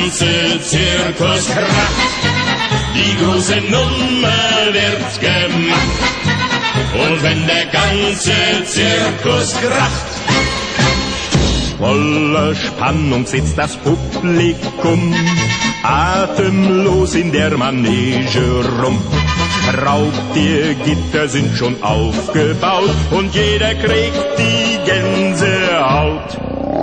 ganze Zirkus kracht. Die große Nummer wird gemacht. Und wenn der ganze Zirkus kracht, voller Spannung sitzt das Publikum atemlos in der Manege rum. Raubtiergitter sind schon aufgebaut und jeder kriegt die Gänsehaut.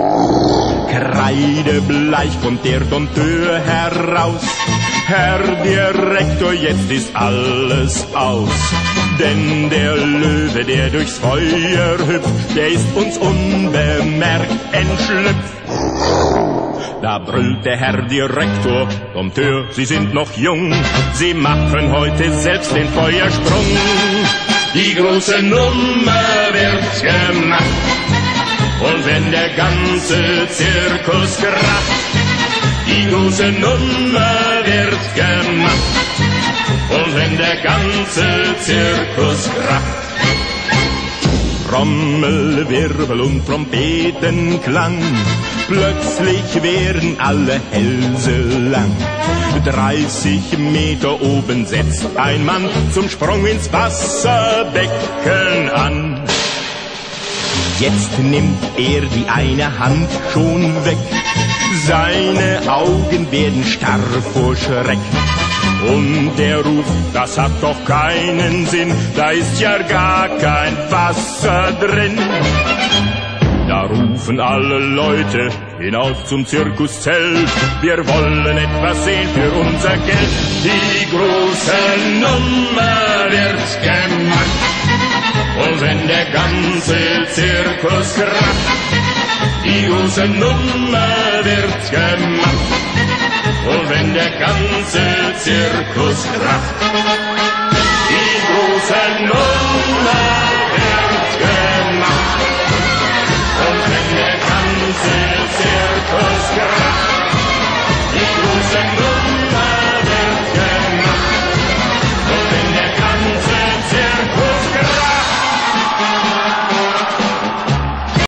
Kreidebleich kommt der Dompteur heraus. Herr Direktor, jetzt ist alles aus. Denn der Löwe, der durchs Feuer hüpft, der ist uns unbemerkt entschlüpft. Da brüllt der Herr Direktor, Dompteur, Sie sind noch jung, Sie machen heute selbst den Feuersprung. Die große Nummer wird gemacht, und wenn der ganze Zirkus kracht, die große Nummer wird gemacht, und wenn der ganze Zirkus kracht. Trommelwirbel und Trompetenklang, plötzlich werden alle Hälse lang. 30 Meter oben setzt ein Mann zum Sprung ins Wasserbecken an. Jetzt nimmt er die eine Hand schon weg, seine Augen werden starr vor Schreck. Und er ruft, das hat doch keinen Sinn, da ist ja gar kein Wasser drin. Da rufen alle Leute hinaus zum Zirkuszelt, wir wollen etwas sehen für unser Geld. Die große Nummer wird gemacht, und wenn der ganze Zirkus kracht, die große Nummer wird gemacht, und wenn der ganze Zirkus kracht, die große Nummer wird gemacht, und wenn der ganze Zirkus